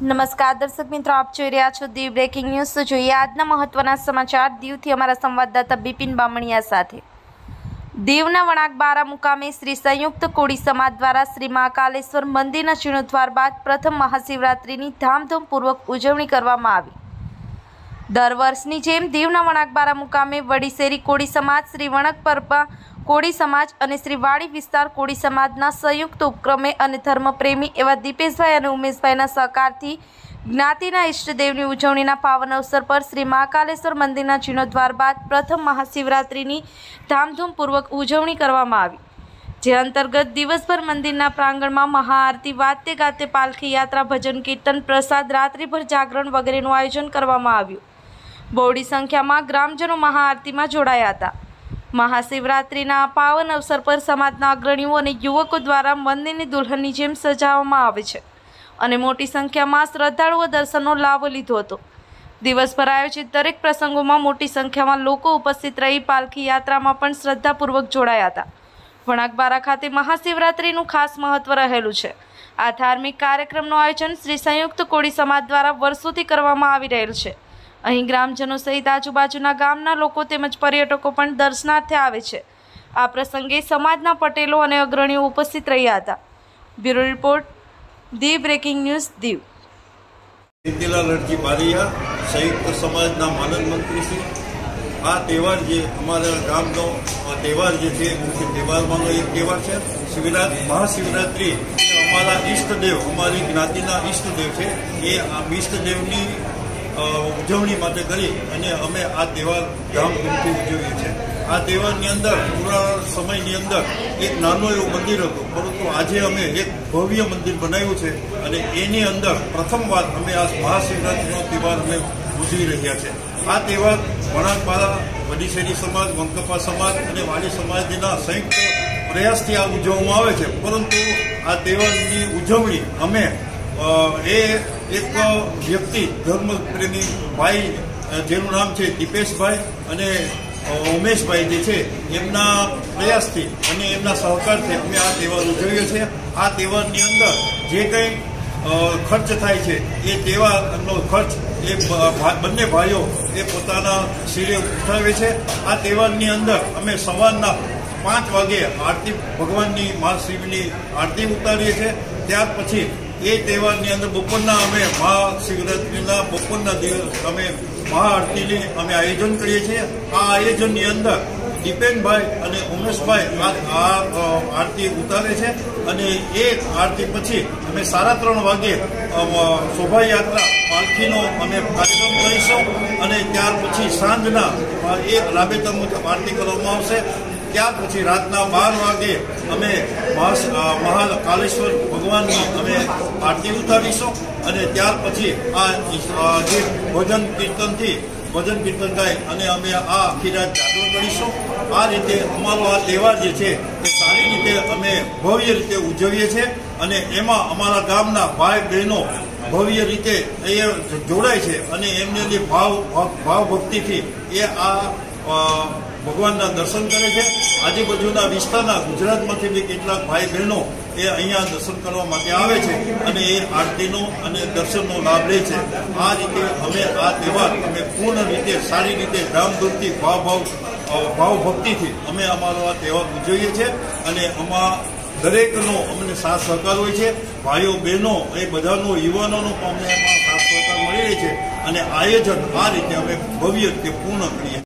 નમસ્કાર દર્શક મિત્રો, આપ જોઈ રહ્યા છો દીવ બ્રેકિંગ ન્યૂઝ। તો જોઈએ આજના મહત્વના સમાચાર દીવથી અમારા સંવાદદાતા બિપિન બામણિયા સાથે। દીવના વણાકબારા મુકામે શ્રી સંયુક્ત કોળી સમાજ દ્વારા શ્રી મહાકાલેશ્વર મંદિરના જીર્ણોદ્ધાર બાદ પ્રથમ મહાશિવરાત્રિની ધામધૂમપૂર્વક ઉજવણી કરવામાં આવી। દર વર્ષની જેમ દીવના વણાકબારા મુકામે વડીશેરી કોળી સમાજ, શ્રી વણકપરપા કોળી સમાજ અને શ્રી વાડી વિસ્તાર કોળી સમાજના સંયુક્ત ઉપક્રમે અને ધર્મપ્રેમી એવા દીપેશભાઈ અને ઉમેશભાઈના સહકારથી જ્ઞાતિના ઇષ્ટદેવની ઉજવણીના પાવન અવસર પર શ્રી મહાકાલેશ્વર મંદિરના જીર્ણોદ્ધાર બાદ પ્રથમ મહાશિવરાત્રિની ધામધૂમપૂર્વક ઉજવણી કરવામાં આવી, જે અંતર્ગત દિવસભર મંદિરના પ્રાંગણમાં મહાઆરતી, વાતે ગાતે પાલખી યાત્રા, ભજન કીર્તન, પ્રસાદ, રાત્રિભર જાગરણ વગેરેનું આયોજન કરવામાં આવ્યું। બહોળી સંખ્યામાં ગ્રામજનો મહાઆરતીમાં જોડાયા હતા। મહાશિવરાત્રિના પાવન અવસર પર સમાજના અગ્રણીઓ અને યુવકો દ્વારા મંદિરની દુલ્હનની જેમ સજાવવામાં આવે છે અને મોટી સંખ્યામાં શ્રદ્ધાળુઓ દર્શનનો લાભ લીધો હતો। દિવસભર આયોજિત દરેક પ્રસંગોમાં મોટી સંખ્યામાં લોકો ઉપસ્થિત રહી પાલખી યાત્રામાં પણ શ્રદ્ધાપૂર્વક જોડાયા હતા। વણાકબારા ખાતે મહાશિવરાત્રિનું ખાસ મહત્વ રહેલું છે। આ ધાર્મિક કાર્યક્રમનું આયોજન શ્રી સંયુક્ત કોળી સમાજ દ્વારા વર્ષોથી કરવામાં આવી રહેલ છે। અહીં ગ્રામજનો સહિત આજુબાજુના ગામના લોકો તેમજ પર્યટકો પણ દર્શનાર્થે આવે છે। આ પ્રસંગે સમાજના પટેલો અને અગ્રણીઓ ઉપસ્થિત રહ્યા હતા। Bureau report, Diu breaking news, Diu. લડકી બારિયા સંયુક્ત સમાજના માનદ મંત્રી શ્રી, આ તહેવાર જે અમારા ગામનો તહેવાર જે છે મુખ્ય તહેવારમાંનો એક તહેવાર છે। મહાશિવરાત્રિ એ અમારા ઈષ્ટદેવ, અમારી જ્ઞાતિના ઈષ્ટદેવ છે। એ આ ઈષ્ટદેવની ઉજવણી માટે કરી અને અમે આ તહેવાર ધામધૂમથી ઉજવીએ છીએ। આ તહેવારની અંદર પૂરા સમયની અંદર એક નાનું એવું મંદિર હતું, પરંતુ આજે અમે એક ભવ્ય મંદિર બનાવ્યું છે અને એની અંદર પ્રથમવાર અમે આ મહાશિવરાત્રિનો તહેવાર અમે ઉજવી રહ્યા છીએ। આ તહેવાર વણાકબારા, વડીશેરી સમાજ, વણકપા સમાજ અને વાડી સમાજના સંયુક્ત પ્રયાસથી આ ઉજવવામાં આવે છે, પરંતુ આ તહેવારની ઉજવણી અમે એક વ્યક્તિ, ધર્મપ્રેમી ભાઈ જેનું નામ છે દીપેશભાઈ અને ઉમેશભાઈ જે છે, એમના પ્રયાસથી અને એમના સહકારથી અમે આ તહેવાર ઉજવીએ છીએ। આ તહેવારની અંદર જે કંઈ ખર્ચ થાય છે એ તહેવારનો ખર્ચ એ બંને ભાઈઓ એ પોતાના શિરે ઉઠાવે છે। આ તહેવારની અંદર અમે સવારના 5 વાગે આરતી, ભગવાનની મહાશિવની આરતી ઉતારીએ છીએ। ત્યાર પછી એ તહેવારની અંદર બપોરના અમે મહાશિવરાત્રિના બપોરના દિવસ અમે મહાઆરતીની અમે આયોજન કરીએ છીએ। આ આયોજનની અંદર દીપેનભાઈ અને ઉમેશભાઈ આ આરતી ઉતારે છે અને એ આરતી પછી અમે 3:30 વાગે શોભાયાત્રા પાલખીનો અમે કાર્યક્રમ કરીશું અને ત્યાર પછી સાંજના એક રાબેતા મુજબ આરતી કરવામાં આવશે। ત્યાર પછી રાતના 12 વાગે અમે મહાકાલેશ્વર ભગવાનની અમે આરતી ઉતારીશું અને ત્યાર પછી આ જે ભજન કીર્તન ગાય અને અમે આ આખી રાત જાગરણ કરીશું। આ રીતે અમારો આ તહેવાર જે છે એ સારી રીતે અમે ભવ્ય રીતે ઉજવીએ છીએ અને એમાં અમારા ગામના ભાઈ બહેનો ભવ્ય રીતે એ જોડાય છે અને એમને જે ભાવ ભક્તિથી એ આ ભગવાનના દર્શન કરે છે। આજુબાજુના વિસ્તારના ગુજરાતમાંથી બી કેટલાક ભાઈ બહેનો એ અહીંયા દર્શન કરવા માટે આવે છે અને એ આરતીનો અને દર્શનનો લાભ લે છે। આ રીતે અમે આ તહેવાર અમે પૂર્ણ રીતે સારી રીતે ધામધૂમથી ભાવ ભક્તિથી અમે અમારો આ તહેવાર ઉજવીએ છીએ અને આમાં દરેકનો અમને સાથ સહકાર હોય છે। ભાઈઓ બહેનો એ બધાનો, યુવાનોનો પણ અમને એમાં સાથ સહકાર મળી રહે છે અને આયોજન આ રીતે અમે ભવ્ય રીતે પૂર્ણ કરીએ।